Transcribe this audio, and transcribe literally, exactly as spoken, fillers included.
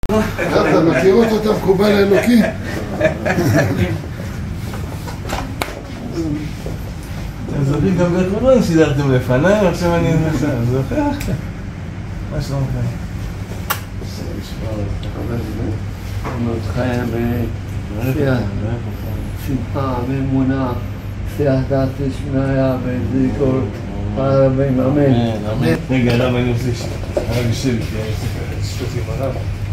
אתה מכיר אותו, אתה מקובל האלוקי? אתם זוכרים גם בקורון סידרתם לפניי, עכשיו אני ננסה, זוכר? מה שלומכם? חיה בשיח שמחה ואמונה, שיח דעת ושמיה וזיקור הרבים, אמן. רגע, הרב, אני עושה הרב יושב, כי אני עושה שטות עם הרב.